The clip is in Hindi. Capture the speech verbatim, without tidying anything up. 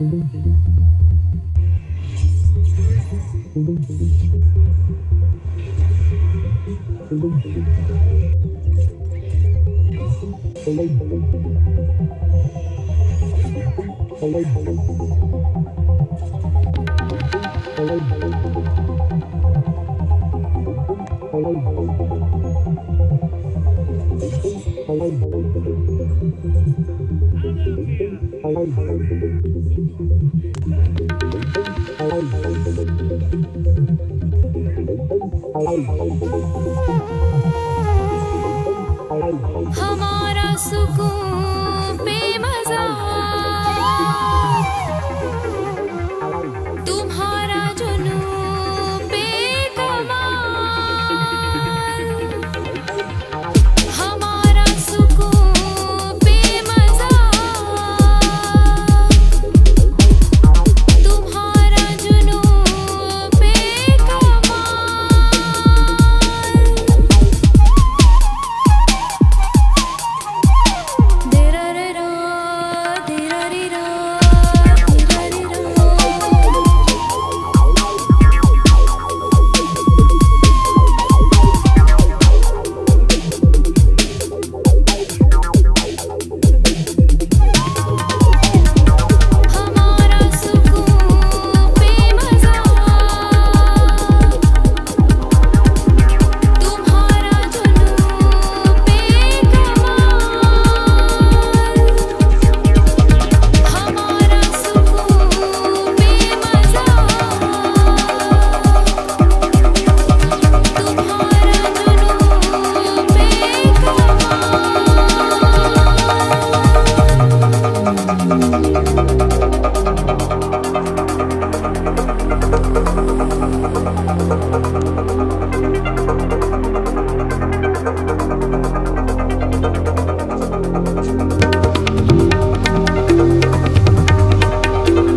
हमारा सुकून बेमज़ा, तुम्हारा जुनून बेकमाल। हमारा सुकून बेमज़ा, तुम्हारा जुनून बेकमाल। देररेरा, देररेरा, देररेरा। हमारा सुकून बेमज़ा, तुम्हारा जुनून बेकमाल। हमारा सुकून बेमज़ा, तुम्हारा जुनून बेकमाल।